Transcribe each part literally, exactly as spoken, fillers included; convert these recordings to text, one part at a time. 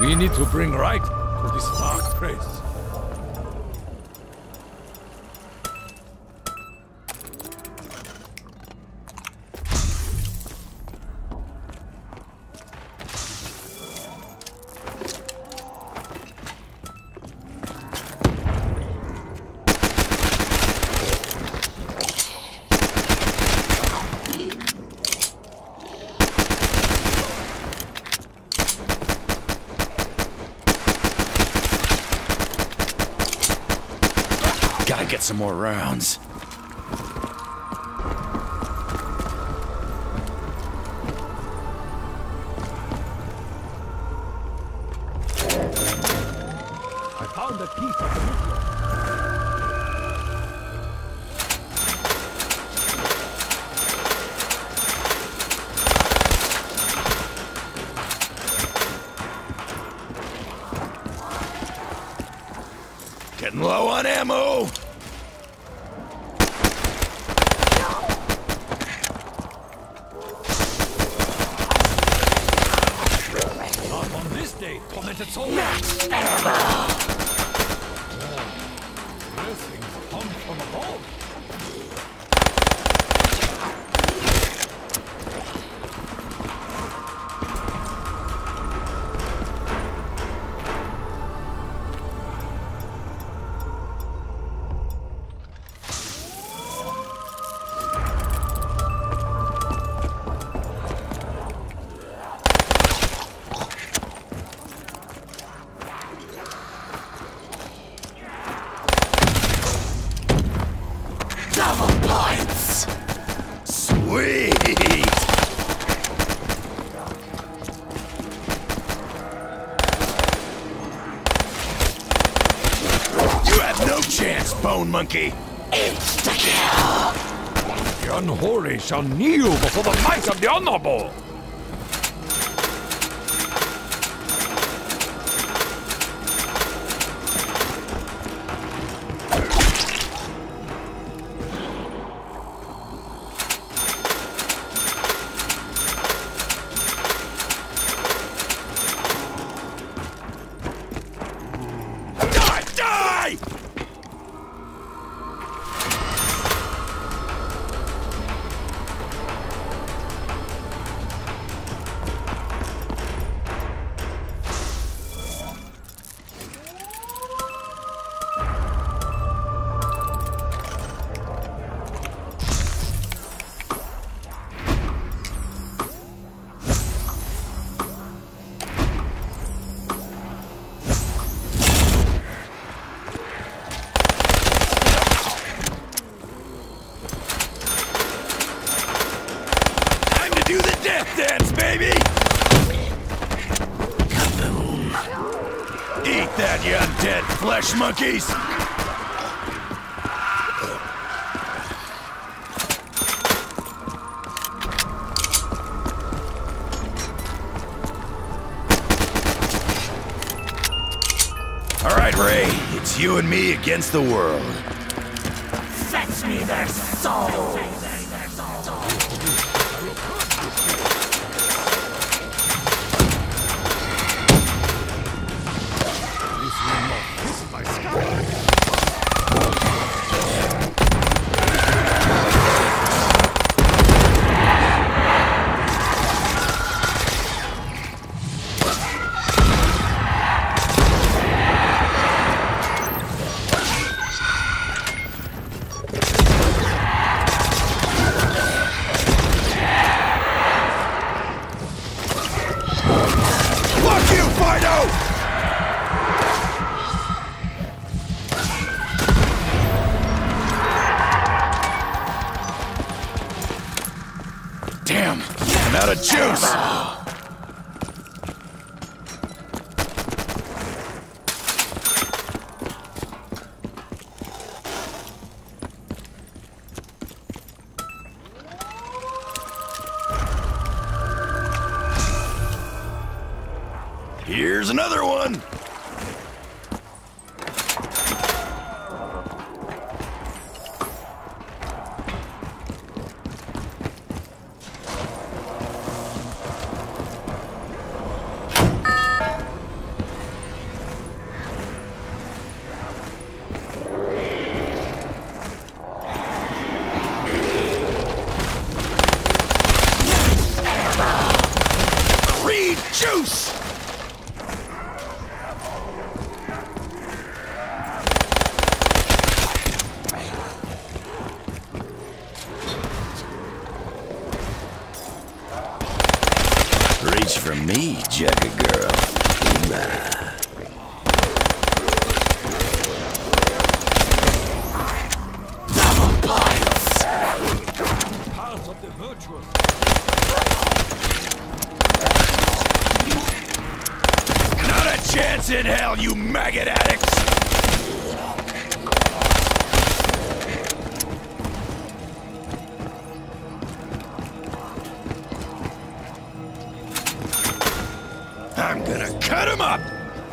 We need to bring right to this dark place. Gotta get some more rounds. I found a key for the nuclear. Getting low on ammo. Not on this day, committed soul. Next animal. Blessings come from above. Double points. Sweet! You have no chance, Bone Monkey! Insta-kill. The unholy shall kneel before the might of the honorable. Die! Die! Time to do the death dance, baby! Kaboom. Eat that, you undead flesh monkeys! All right, Ray, it's you and me against the world. Fetch me their souls. This is my sky. Fuck you, Fido! Damn, I'm out of juice! Here's another one! close! Reach for me, Jugga girl. Nah. Double points! Path of the virtuous. Not a chance in hell, you maggot addicts! I'm gonna cut him up!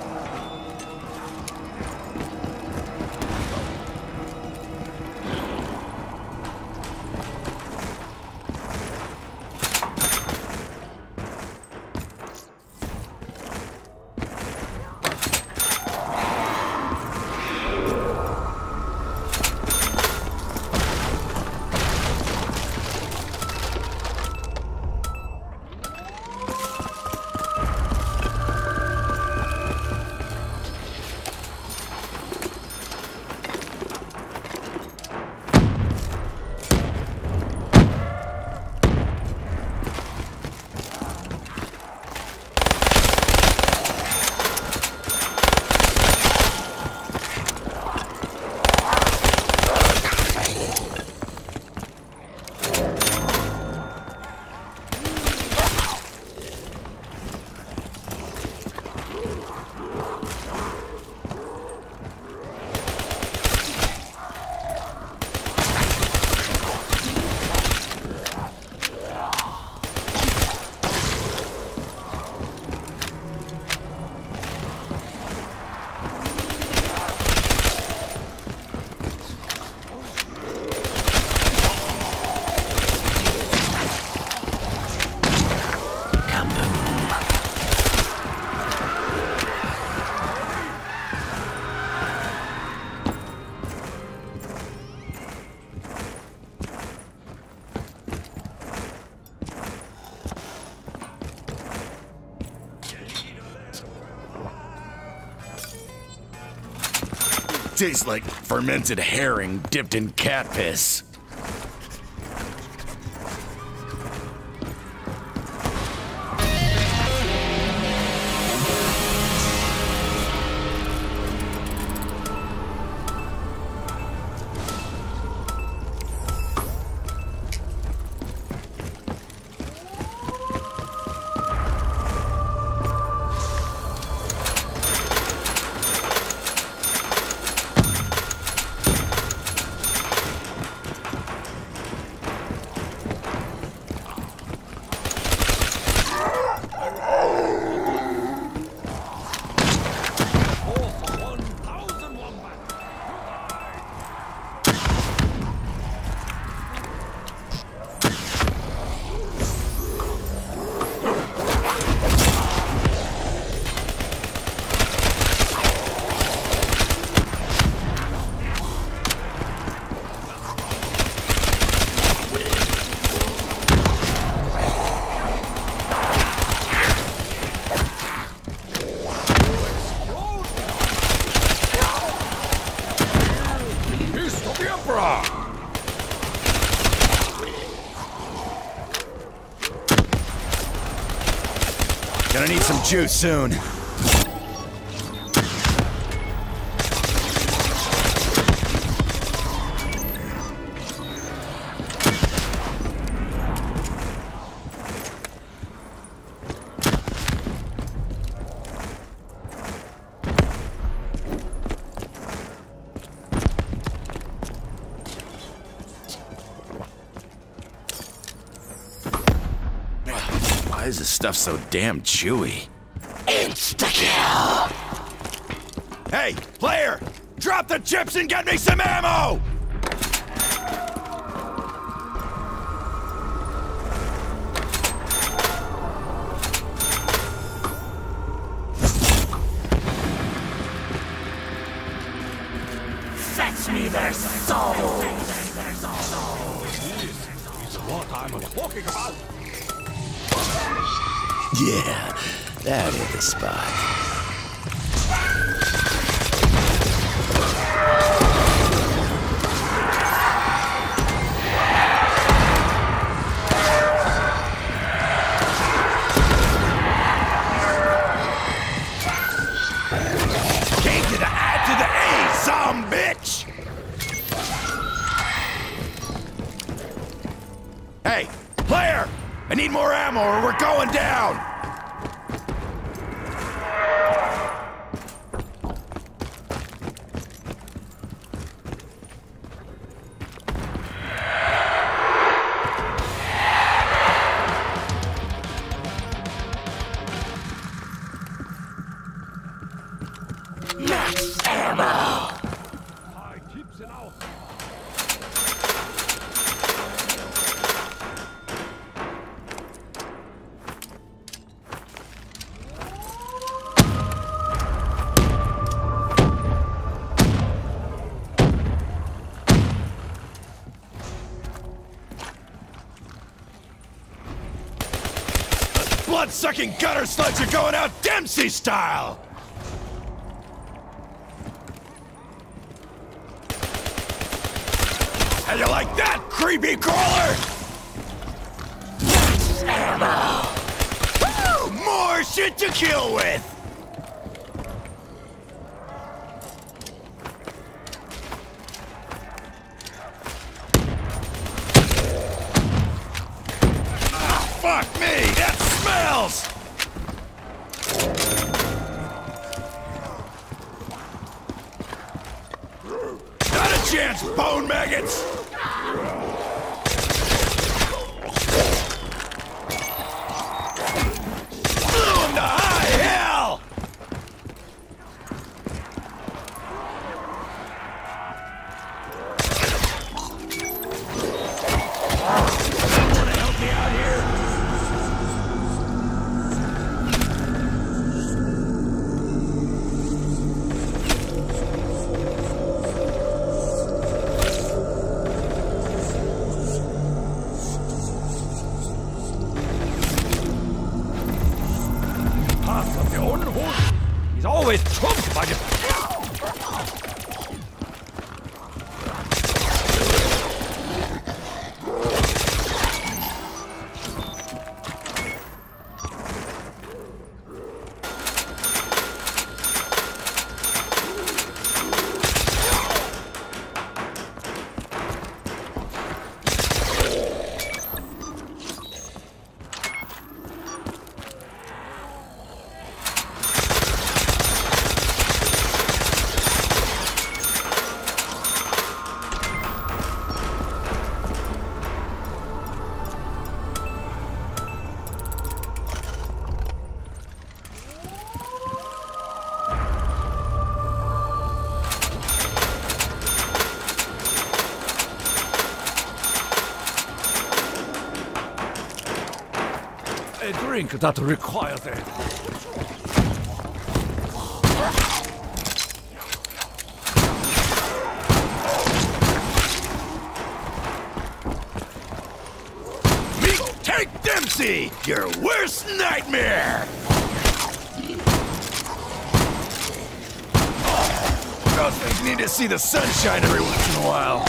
Tastes like fermented herring dipped in cat piss. Gonna need some juice soon. Why is this stuff so damn chewy? Insta-kill! Hey, player! Drop the chips and get me some ammo! Fetch me their souls! This is what I'm talking about. Yeah, That ain't the spot. Came to the I to the A, some bitch! Hey, player! I need more ammo or we're going down! Max ammo. I keeps it out. Blood-sucking gutter slugs are going out Dempsey style! How you like that, creepy crawler? Max ammo. Woo! More shit to kill with! Ah, fuck me! That smells! Not a chance, bone maggots! Boom to high hell! Wanna help me out here? Path of the unholy. He's always trumped by the... A drink that requires it. Meet Take Dempsey, your worst nightmare! Those things need to see the sunshine every once in a while.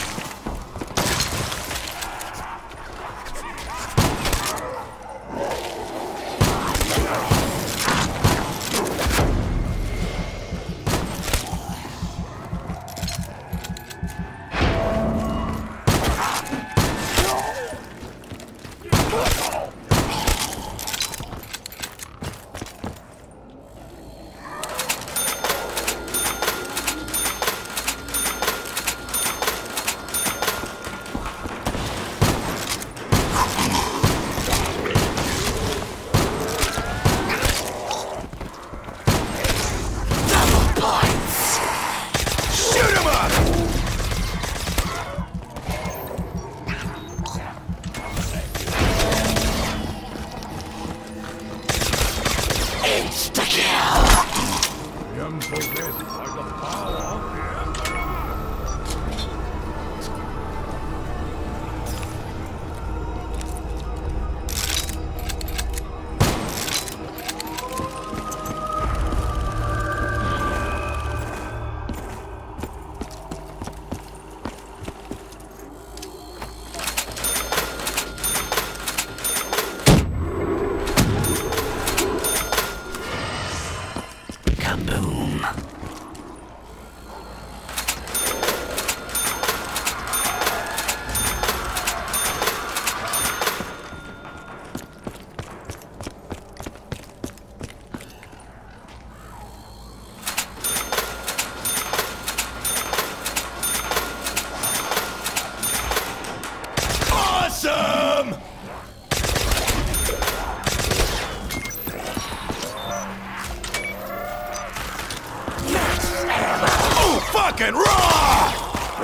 Young progress by the power of the Emperor. fucking raw!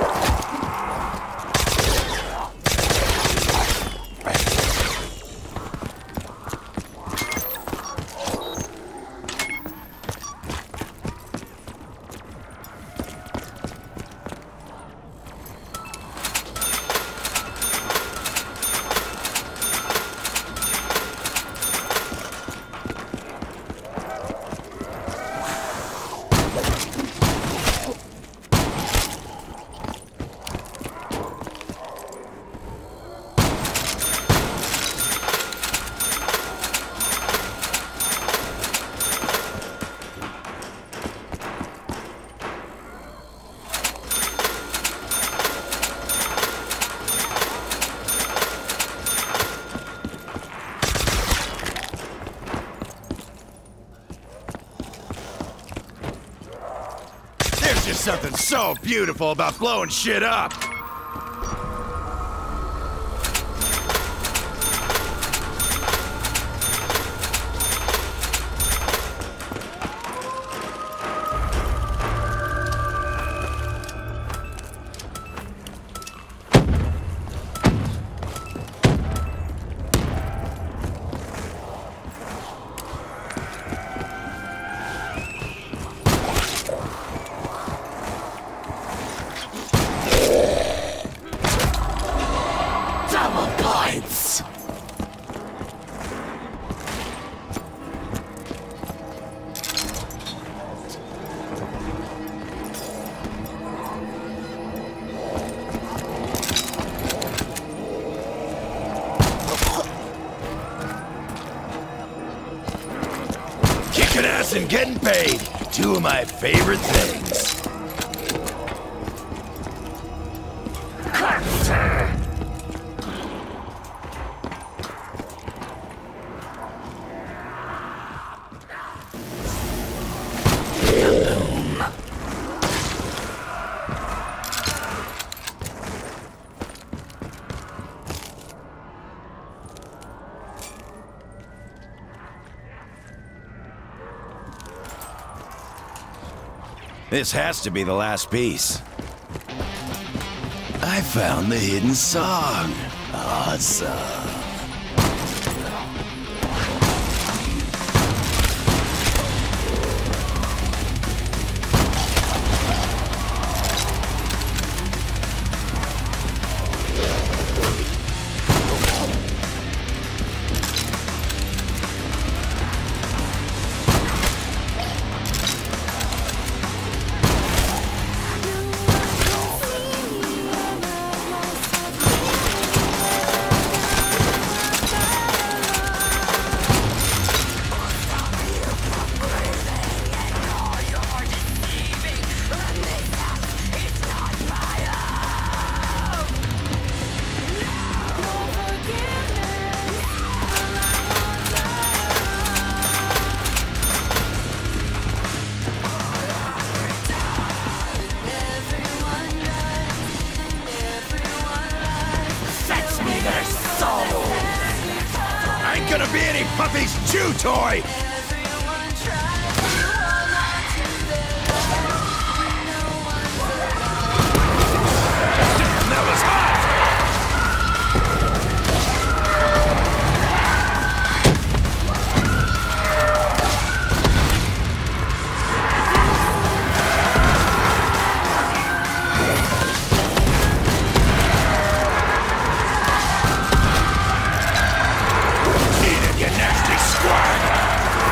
There's just something so beautiful about blowing shit up. Kicking ass and getting paid. Two of my favorite things. This has to be the last piece. I found the hidden song. Awesome. Gonna be any puppy's chew toy! Damn, that was hot! Nasty squad!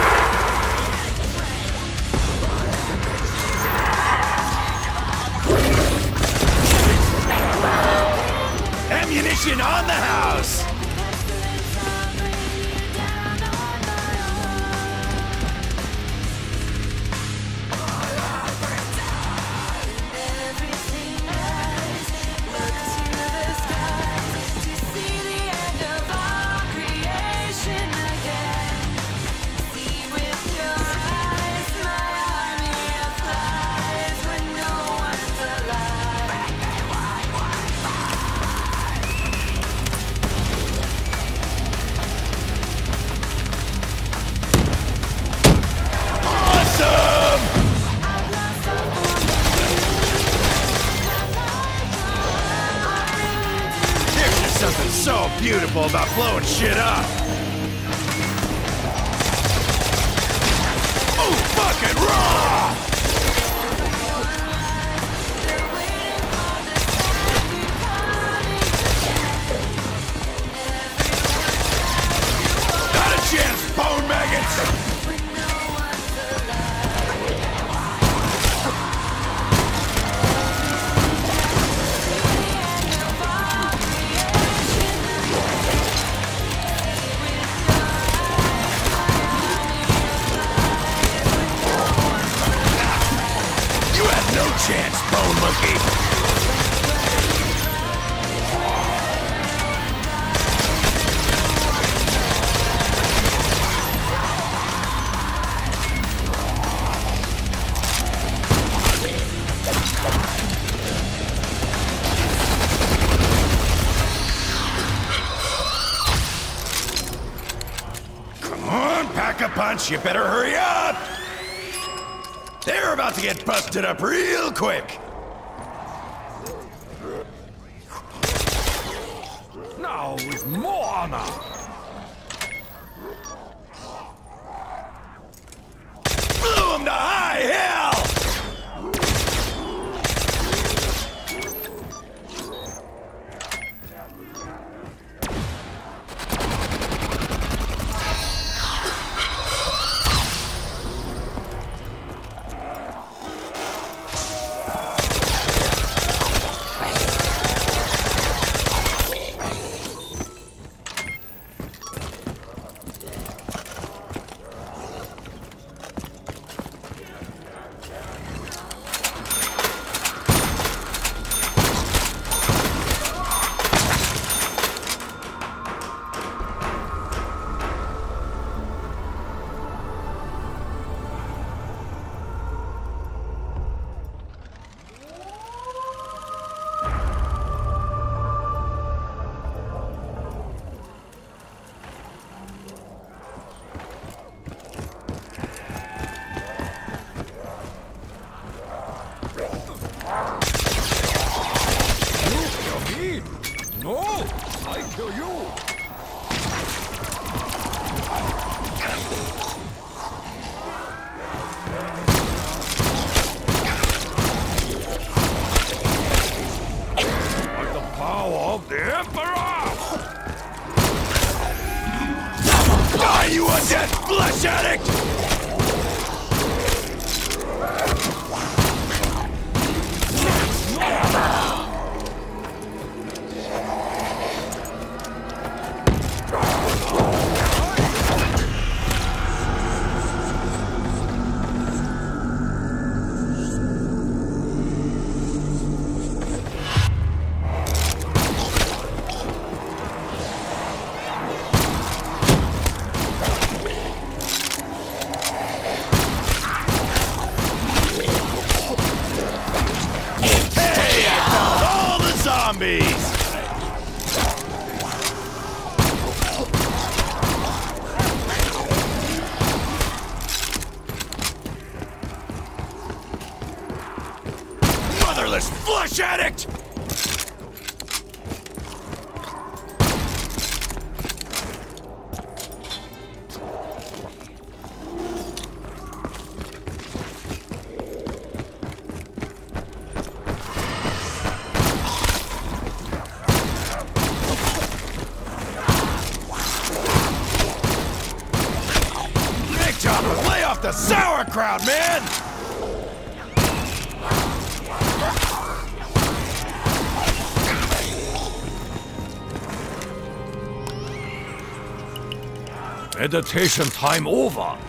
beautiful about blowing shit up. Oh, fucking raw! Not a chance, bone maggots! No chance, bone monkey! Come on, pack a punch, you better hurry up! They're about to get busted up real quick! Now with more honor! Blew him to high hell! No! I kill you! By the power of the Emperor! Die, you undead flesh addict! Zombies! Motherless flesh addict! Lay off the sauerkraut, man! Meditation time over!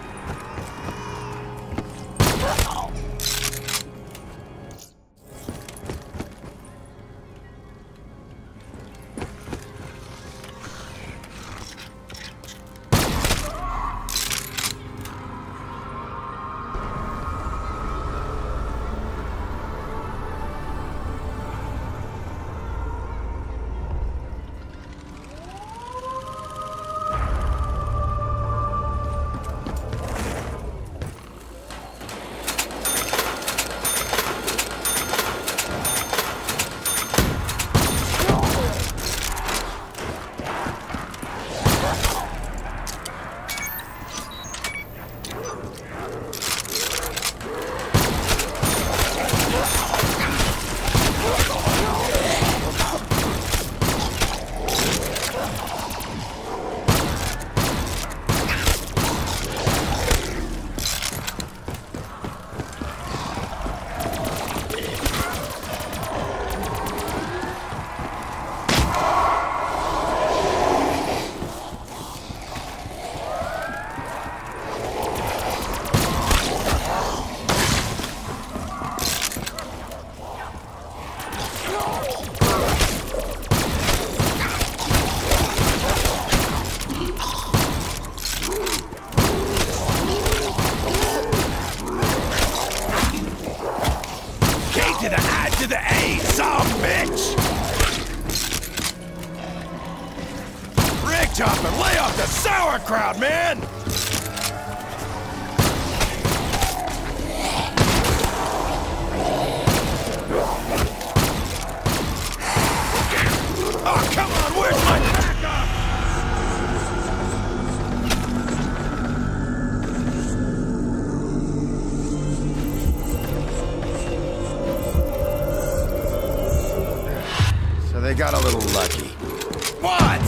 sauerkraut, man! Oh, come on, where's my backup? So they got a little lucky. What?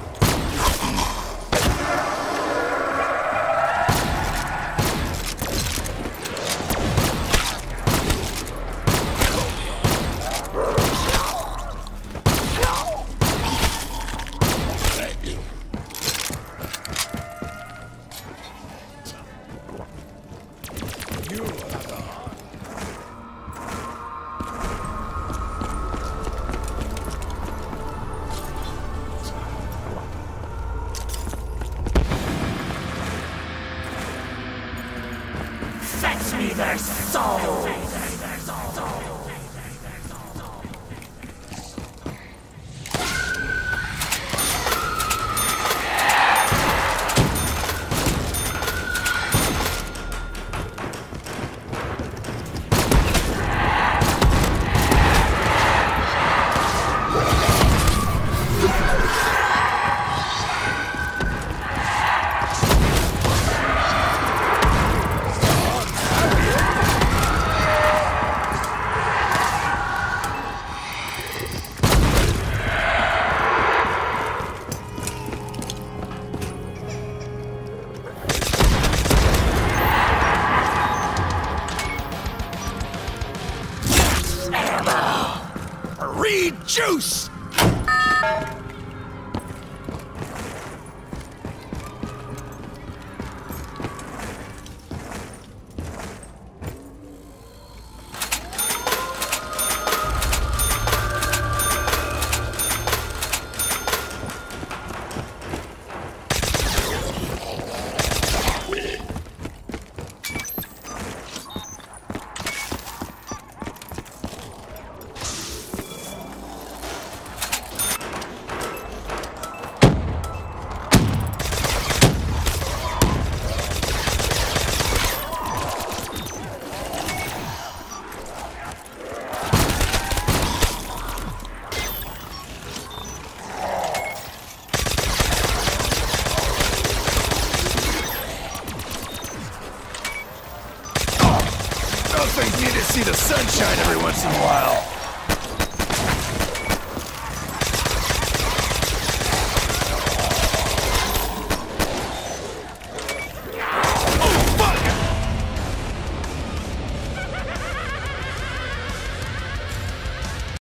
Fetch me their souls! Reed juice! Things need to see the sunshine every once in a while.